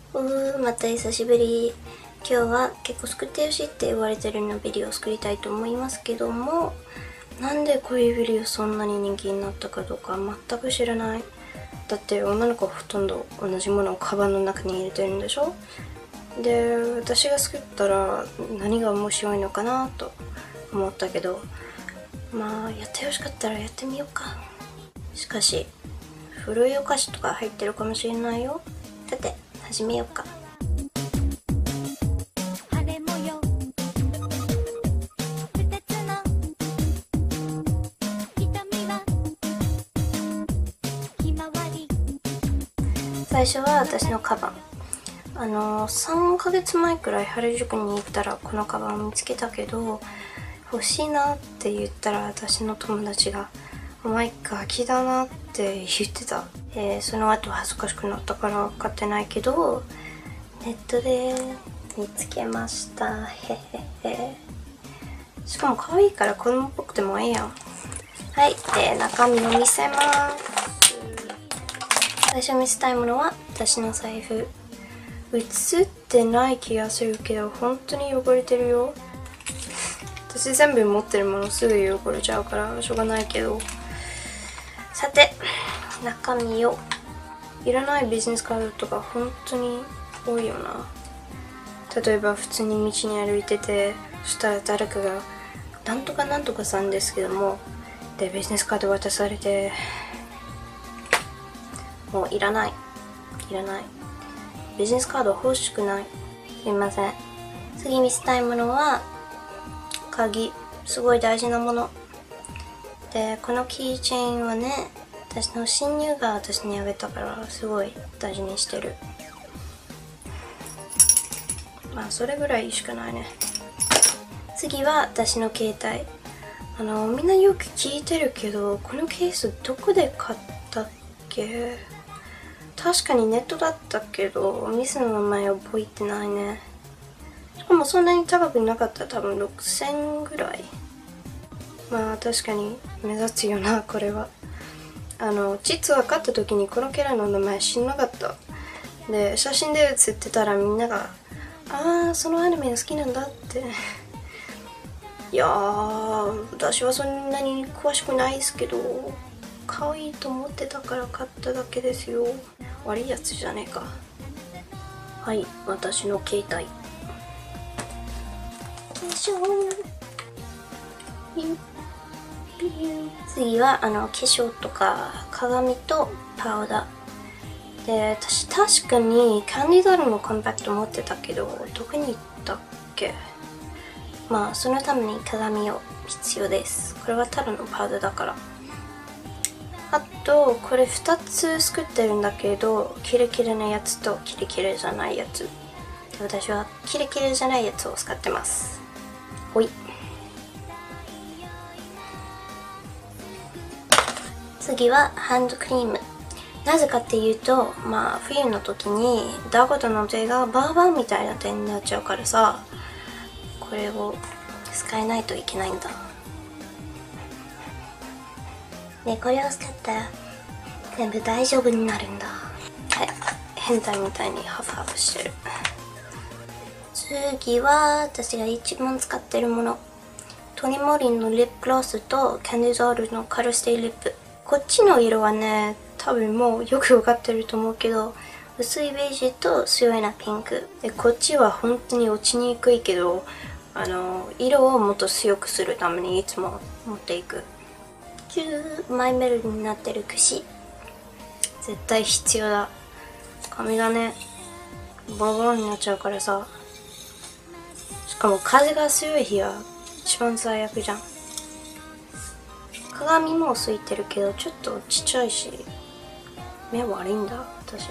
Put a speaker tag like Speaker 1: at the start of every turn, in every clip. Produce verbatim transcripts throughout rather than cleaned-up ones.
Speaker 1: うーまた久しぶり。今日は結構作ってほしいって言われてるのビデオを作りたいと思いますけども、なんでこういうビデオそんなに人気になったかどうか全く知らない。だって女の子はほとんど同じものをカバンの中に入れてるんでしょ。で、私が作ったら何が面白いのかなと思ったけど、まあやってほしかったらやってみようか。しかし古いお菓子とか入ってるかもしれないよ。さて始めようか。最初は私のカバン、あのさんかげつまえくらい原宿に行ったらこのカバンを見つけたけど、欲しいなって言ったら私の友達が「お前ガキだな」って言ってた。えー、その後恥ずかしくなったから買ってないけど、ネットで見つけました。へへへ。しかも可愛いから子供っぽくてもええやん。はい、で中身を見せます。最初見せたいものは私の財布。映ってない気がするけど本当に汚れてるよ。私全部持ってるものすぐ汚れちゃうからしょうがないけど。さて中身を、いらないビジネスカードとか本当に多いよな。例えば普通に道に歩いてて、そしたら誰かが「なんとかなんとかさんですけども」でビジネスカード渡されて、もういらないいらないビジネスカード欲しくない。すいません。次見せたいものは鍵。すごい大事なもので、このキーチェーンはね、私の親友が私にあげたからすごい大事にしてる。まあそれぐらいしかないね。次は私の携帯。あのみんなよく聞いてるけど、このケースどこで買ったっけ。確かにネットだったけど店の名前覚えてないね。しかもそんなに高くなかった。多分ろくせんぐらい。まあ確かに目立つよなこれは。あの実は買った時にこのキャラの名前知んなかった。で写真で写ってたらみんなが「ああそのアニメ好きなんだ」っていやー私はそんなに詳しくないですけど、可愛いと思ってたから買っただけですよ。悪いやつじゃねえか。はい、私の携帯。化粧次はあの化粧とか鏡とパウダーで、私確かにキャンディドールのコンパクト持ってたけどどこに行ったっけ。まあそのために鏡を必要です。これはただのパウダーだから。あとこれふたつ作ってるんだけど、キレキレなやつとキレキレじゃないやつで、私はキレキレじゃないやつを使ってます。ほい。次はハンドクリーム。なぜかっていうと、まあ冬の時にダコタの手がバーバーみたいな手になっちゃうからさ、これを使えないといけないんだ。でこれを使ったら全部大丈夫になるんだ。はい、変態みたいにハフハフしてる。次は私が一番使ってるもの、トニモリンのリップグロスとキャンディゾールのカラーステイリップ。こっちの色はね、多分もうよくわかってると思うけど、薄いベージュと強いなピンクで、こっちは本当に落ちにくいけど、あの色をもっと強くするためにいつも持っていく。マイメロディになってる櫛、絶対必要だ。髪がねボロボロになっちゃうからさ。しかも風が強い日は一番最悪じゃん。鏡もついてるけどちょっとちっちゃいし目悪いんだ私。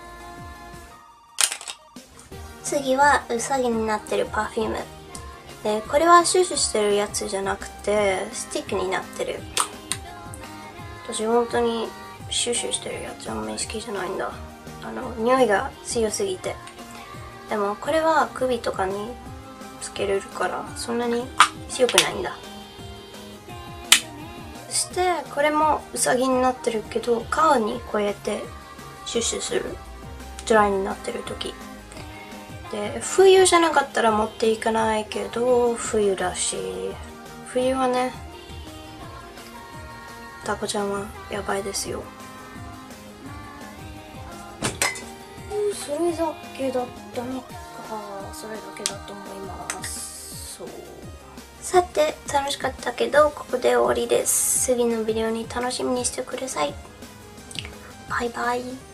Speaker 1: 次はウサギになってるパフュームで、これはシュシュしてるやつじゃなくてスティックになってる。私本当にシュシュしてるやつあんまり好きじゃないんだ。あの匂いが強すぎて。でもこれは首とかにつけれるからそんなに強くないんだ。そしてこれもウサギになってるけど顔にこうやってシュッシュする。ドライになってる時で冬じゃなかったら持っていかないけど冬だし、冬はねタコちゃんはやばいですよ。それだけだったのか、それだけだと思います。そう、さて楽しかったけどここで終わりです。次のビデオに楽しみにしてください。バイバイ。